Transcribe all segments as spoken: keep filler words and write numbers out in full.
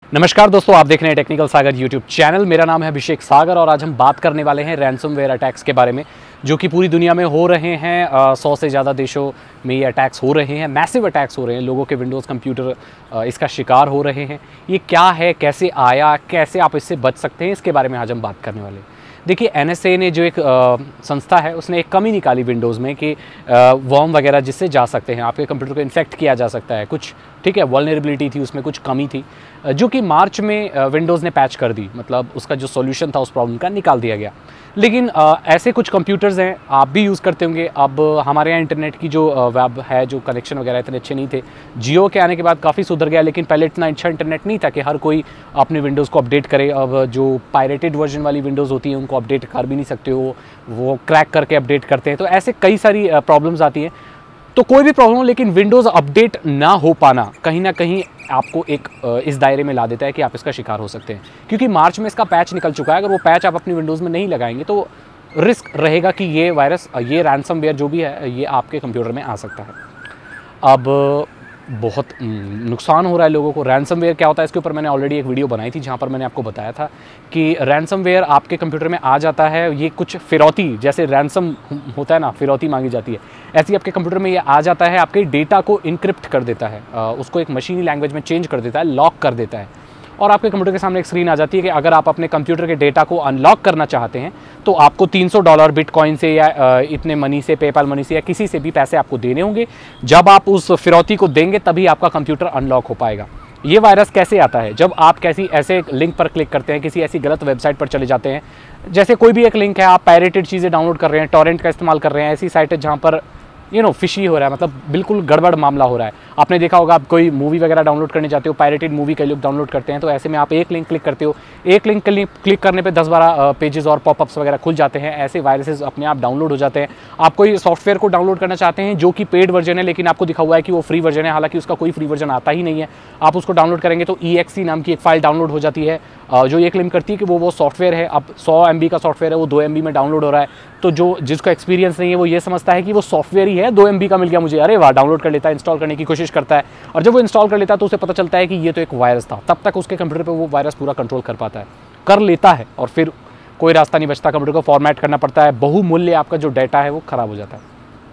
नमस्कार दोस्तों, आप देख रहे हैं टेक्निकल सागर यूट्यूब चैनल। मेरा नाम है अभिषेक सागर और आज हम बात करने वाले हैं रैंसमवेयर अटैक्स के बारे में, जो कि पूरी दुनिया में हो रहे हैं। सौ से ज़्यादा देशों में ये अटैक्स हो रहे हैं, मैसिव अटैक्स हो रहे हैं, लोगों के विंडोज़ कंप्यूटर आ, इसका शिकार हो रहे हैं। ये क्या है, कैसे आया, कैसे आप इससे बच सकते हैं, इसके बारे में आज हम बात करने वाले हैं। देखिए, एन एस ए ने जो एक आ, संस्था है, उसने एक कमी निकाली विंडोज़ में कि वॉर्म वगैरह जिससे जा सकते हैं, आपके कंप्यूटर को इन्फेक्ट किया जा सकता है। कुछ ठीक है, वल्नरेबिलिटी थी, उसमें कुछ कमी थी, जो कि मार्च में विंडोज़ ने पैच कर दी। मतलब उसका जो सॉल्यूशन था उस प्रॉब्लम का निकाल दिया गया। लेकिन आ, ऐसे कुछ कंप्यूटर्स हैं, आप भी यूज़ करते होंगे। अब हमारे यहाँ इंटरनेट की जो वेब है, जो कनेक्शन वगैरह इतने अच्छे नहीं थे। जियो के आने के बाद काफ़ी सुधर गया, लेकिन पहले इतना अच्छा इंटरनेट नहीं था कि हर कोई अपने विंडोज़ को अपडेट करे। अब जो पायरेटेड वर्जन वाली विंडोज़ होती हैं, उनको अपडेट कर भी नहीं सकते हो, वो क्रैक करके अपडेट करते हैं। तो ऐसे कई सारी प्रॉब्लम्स आती हैं। तो कोई भी प्रॉब्लम हो, लेकिन विंडोज़ अपडेट ना हो पाना कहीं ना कहीं आपको एक इस दायरे में ला देता है कि आप इसका शिकार हो सकते हैं। क्योंकि मार्च में इसका पैच निकल चुका है। अगर वो पैच आप अपनी विंडोज़ में नहीं लगाएंगे तो रिस्क रहेगा कि ये वायरस, ये रैंसमवेयर जो भी है, ये आपके कंप्यूटर में आ सकता है। अब बहुत नुकसान हो रहा है लोगों को। रैंसमवेयर क्या होता है, इसके ऊपर मैंने ऑलरेडी एक वीडियो बनाई थी, जहाँ पर मैंने आपको बताया था कि रैंसमवेयर आपके कंप्यूटर में आ जाता है। ये कुछ फिरौती, जैसे रैंसम होता है ना, फिरौती मांगी जाती है, ऐसे ही आपके कंप्यूटर में ये आ जाता है। आपके डेटा को इनक्रिप्ट कर देता है, उसको एक मशीनी लैंग्वेज में चेंज कर देता है, लॉक कर देता है। और आपके कंप्यूटर के सामने एक स्क्रीन आ जाती है कि अगर आप अपने कंप्यूटर के डेटा को अनलॉक करना चाहते हैं तो आपको तीन सौ डॉलर बिटकॉइन से या इतने मनी से, पेपाल मनी से या किसी से भी पैसे आपको देने होंगे। जब आप उस फिरौती को देंगे तभी आपका कंप्यूटर अनलॉक हो पाएगा। ये वायरस कैसे आता है? जब आप कैसी ऐसे लिंक पर क्लिक करते हैं, किसी ऐसी गलत वेबसाइट पर चले जाते हैं, जैसे कोई भी एक लिंक है, आप पायरेटेड चीज़ें डाउनलोड कर रहे हैं, टॉरेंट का इस्तेमाल कर रहे हैं, ऐसी साइट है जहाँ पर यू नो फिशी हो रहा है, मतलब बिल्कुल गड़बड़ मामला हो रहा है। आपने देखा होगा, आप कोई मूवी वगैरह डाउनलोड करने जाते हो, पायरेटेड मूवी कई लोग डाउनलोड करते हैं, तो ऐसे में आप एक लिंक क्लिक करते हो, एक लिंक क्लिक करने पे दस बारह पेजेस और पॉपअप्स वगैरह खुल जाते हैं। ऐसे वायरसेस अपने आप डाउनलोड हो जाते हैं। आप कोई सॉफ्टवेयर को डाउनलोड करना चाहते हैं जो कि पेड वर्जन है, लेकिन आपको दिखा हुआ है कि वो फ्री वर्जन है, हालांकि उसका कोई फ्री वर्जन आता ही नहीं है। आप उसको डाउनलोड करेंगे तो ई एक्स ई नाम की एक फाइल डाउनलोड हो जाती है, जो ये क्लेम करती है कि वो वो सॉफ्टवेयर है। अब सौ एम बी का सॉफ्टवेयर है, वो दो एम बी में डाउनलोड हो रहा है। तो जो जिसको एक्सपीरियंस नहीं है, वो ये समझता है कि वो सॉफ्टवेयर ही है, दो एम बी का मिल गया मुझे, अरे वाह, डाउनलोड कर लेता है, इंस्टॉल करने की कोशिश करता है। और जब वो इंस्टॉल कर लेता है तो उसे पता चलता है कि ये तो एक वायरस था। तब तक उसके कंप्यूटर पे वो वायरस पूरा कंट्रोल कर पाता है, कर लेता है, और फिर कोई रास्ता नहीं बचता, कंप्यूटर को फॉर्मेट करना पड़ता है, बहुमूल्य आपका जो डाटा है वो खराब हो जाता है।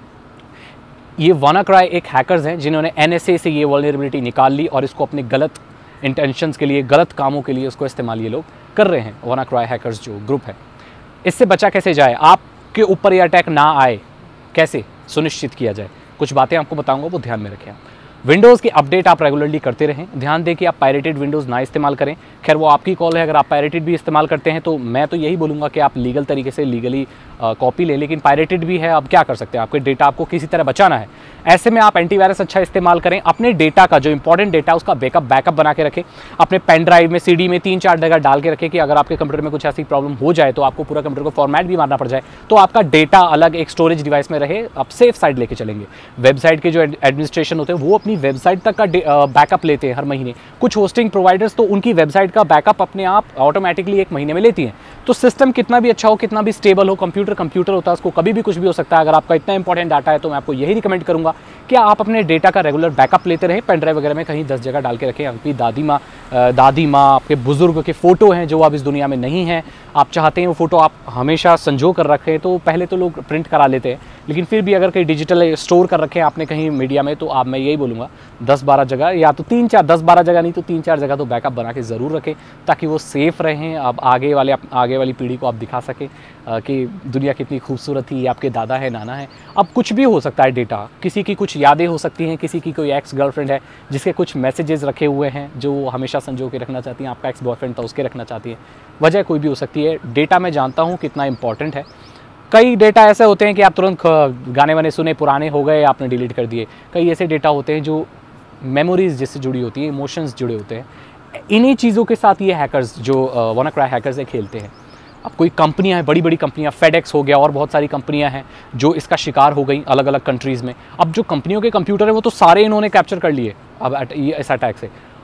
ये वानाक्राई एक हैकर्स हैं जिन्होंने एन एस ए से ये वल्नरेबिलिटी निकाल ली और इसको अपने गलत इंटेंशंस के लिए, गलत कामों के लिए उसको इस्तेमाल ये लोग कर रहे हैं। वानाक्राई हैकर्स जो ग्रुप है, इससे बचा कैसे जाए, आपके ऊपर ये अटैक ना आए, कैसे सुनिश्चित किया जाए, कुछ बातें आपको बताऊंगा, वो ध्यान में रखें। विंडोज़ की अपडेट आप रेगुलरली करते रहें। ध्यान दें कि आप पायरेटेड विंडोज़ ना इस्तेमाल करें। खैर, वो आपकी कॉल है। अगर आप पायरेटेड भी इस्तेमाल करते हैं तो मैं तो यही बोलूँगा कि आप लीगल तरीके से लीगली कॉपी लें, लेकिन पायरेटेड भी है, अब क्या कर सकते हैं, आपके डेटा आपको किसी तरह बचाना है। ऐसे में आप एंटीवायरस अच्छा इस्तेमाल करें। अपने डेटा का जो इंपॉर्टेंट डेटा है उसका बैकअप बैकअप बना के रखें। अपने पेन ड्राइव में, सी डी में तीन चार जगह डाल के रखें कि अगर आपके कंप्यूटर में कुछ ऐसी प्रॉब्लम हो जाए तो आपको पूरा कंप्यूटर को फॉर्मेट भी मारना पड़ जाए तो आपका डेटा अलग एक स्टोरेज डिवाइस में रहे, आप सेफ साइड लेके चलेंगे। वेबसाइट के जो एडमिनिस्ट्रेशन होते हैं वो अपनी वेबसाइट तक का बैकअप लेते हैं हर महीने। कुछ होस्टिंग प्रोवाइडर्स तो उनकी वेबसाइट का बैकअप अपने आप ऑटोमेटिकली एक महीने में लेती हैं। तो सिस्टम कितना भी अच्छा हो, कितना भी स्टेबल हो, कंप्यूटर कंप्यूटर होता है, उसको कभी भी कुछ भी हो सकता है। अगर आपका इतना इंपॉर्टेंट डाटा है तो मैं आपको यही रिकमेंड करूंगा कि आप अपने डेटा का रेगुलर बैकअप लेते रहें। पेन ड्राइव वगैरह में कहीं दस जगह डाल के रखें। आपकी दादी माँ, दादी माँ, आपके बुजुर्ग के फ़ोटो हैं जो अब इस दुनिया में नहीं हैं, आप चाहते हैं वो फ़ोटो आप हमेशा संजो कर रखें। तो पहले तो लोग प्रिंट करा लेते हैं, लेकिन फिर भी अगर कहीं डिजिटल स्टोर कर रखें आपने कहीं मीडिया में, तो आप, मैं यही बोलूँगा, दस बारह जगह, या तो तीन चार, दस बारह जगह नहीं तो तीन चार जगह तो बैकअप बना के ज़रूर रखें, ताकि वो सेफ़ रहें। अब आगे वाले आगे वाली पीढ़ी को आप दिखा सकें कि दुनिया कितनी खूबसूरत थी, आपके दादा है, नाना है। अब कुछ भी हो सकता है डेटा, किसी की कुछ यादें हो सकती हैं, किसी की कोई एक्स गर्लफ्रेंड है जिसके कुछ मैसेजेस रखे हुए हैं जो वो हमेशा संजो के रखना चाहती हैं, आपका एक्स बॉयफ्रेंड था उसके रखना चाहती है। वजह कोई भी हो सकती है। डेटा मैं जानता हूँ कितना इंपॉर्टेंट है। कई डेटा ऐसे होते हैं कि आप तुरंत गाने वाने सुने, पुराने हो गए, आपने डिलीट कर दिए। कई ऐसे डेटा होते हैं जो मेमोरीज जिससे जुड़ी होती है, इमोशंस जुड़े होते हैं। इन्हीं चीज़ों के साथ ये हैकर्स जो वानाक्राई हैकर्स है खेलते हैं। अब कोई कंपनियां हैं, बड़ी बड़ी कंपनियां, फेडेक्स हो गया और बहुत सारी कंपनियां हैं जो इसका शिकार हो गई अलग अलग कंट्रीज़ में। अब जो कंपनियों के कंप्यूटर है वो तो सारे इन्होंने कैप्चर कर लिए अब इस अटैक से।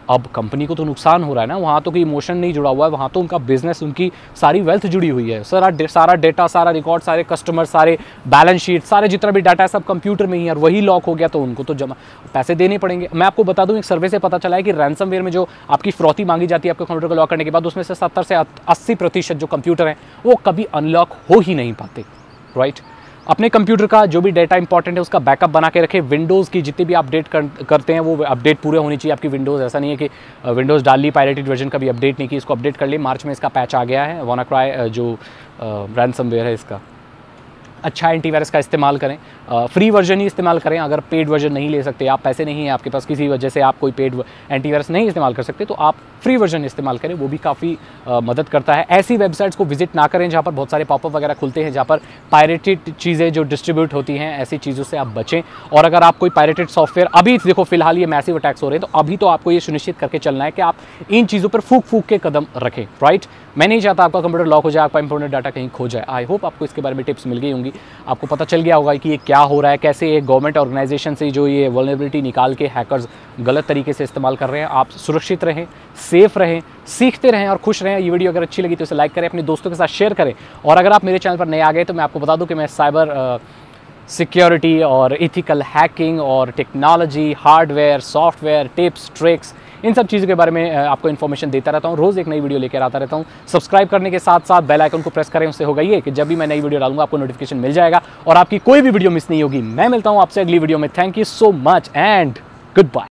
अब कंपनी को तो नुकसान हो रहा है ना, वहाँ तो कोई इमोशन नहीं जुड़ा हुआ है, वहाँ तो उनका बिजनेस, उनकी सारी वेल्थ जुड़ी हुई है। सारा सारा डेटा, सारा रिकॉर्ड, सारे कस्टमर, सारे बैलेंस शीट, सारे जितना भी डाटा है सब कंप्यूटर में ही है, और वही लॉक हो गया तो उनको तो जमा पैसे देने पड़ेंगे। मैं आपको बता दूं, एक सर्वे से पता चला है कि रैंसमवेयर में जो आपकी फ्रॉती मांगी जाती है आपके कंप्यूटर को लॉक करने के बाद, उसमें से सत्तर से अस्सी प्रतिशत जो कंप्यूटर हैं वो कभी अनलॉक हो ही नहीं पाते। राइट, अपने कंप्यूटर का जो भी डेटा इंपॉर्टेंट है उसका बैकअप बना के रखें। विंडोज़ की जितनी भी अपडेट कर, करते हैं वो अपडेट पूरे होनी चाहिए आपकी विंडोज़। ऐसा नहीं है कि विंडोज़ डाल ली, पायरेटेड वर्जन का भी अपडेट नहीं की, इसको अपडेट कर ली। मार्च में इसका पैच आ गया है, WannaCry जो रैंसमवेयर है इसका। अच्छा एंटीवायरस का इस्तेमाल करें, फ्री वर्जन ही इस्तेमाल करें। अगर पेड वर्जन नहीं ले सकते, आप पैसे नहीं है आपके पास, किसी वजह से आप कोई पेड एंटीवायरस नहीं इस्तेमाल कर सकते, तो आप फ्री वर्जन इस्तेमाल करें, वो भी काफ़ी मदद करता है। ऐसी वेबसाइट्स को विजिट ना करें जहाँ पर बहुत सारे पॉपअप वगैरह खुलते हैं, जहाँ पर पायरेटेड चीज़ें जो डिस्ट्रीब्यूट होती हैं, ऐसी चीज़ों से आप बचें। और अगर आप कोई पायरेटेड सॉफ्टवेयर, अभी देखो फिलहाल ये मैसिव अटैक्स हो रहे हैं, तो अभी तो आपको ये सुनिश्चित करके चलना है कि आप इन चीज़ों पर फूक फूक के कदम रखें। राइट, मैं नहीं चाहता आपका कंप्यूटर लॉक हो जाए, आपका इंपॉर्टेंट डाटा कहीं खो जाए। आई होप आपको इसके बारे में टिप्स मिल गई होंगी, आपको पता चल गया होगा कि ये क्या हो रहा है, कैसे एक गवर्नमेंट ऑर्गेनाइजेशन से जो ये वल्नरेबिलिटी निकाल के हैकर्स गलत तरीके से इस्तेमाल कर रहे हैं। आप सुरक्षित रहें, सेफ रहें, सीखते रहें और खुश रहें। ये वीडियो अगर अच्छी लगी तो इसे लाइक करें, अपने दोस्तों के साथ शेयर करें। और अगर आप मेरे चैनल पर नए आ गए तो मैं आपको बता दूं कि मैं साइबर सिक्योरिटी और इथिकल हैकिंग और technology, hardware, software, tips, tricks, इन सब चीज़ों के बारे में आपको इन्फॉर्मेशन देता रहता हूँ। रोज़ एक नई वीडियो लेकर आता रहता हूँ। सब्सक्राइब करने के साथ साथ बेल आइकन को प्रेस करें, उससे होगा ये कि जब भी मैं नई वीडियो डालूंगा आपको नोटिफिकेशन मिल जाएगा और आपकी कोई भी वीडियो मिस नहीं होगी। मैं मिलता हूँ आपसे अगली वीडियो में। Thank you so much and good bye.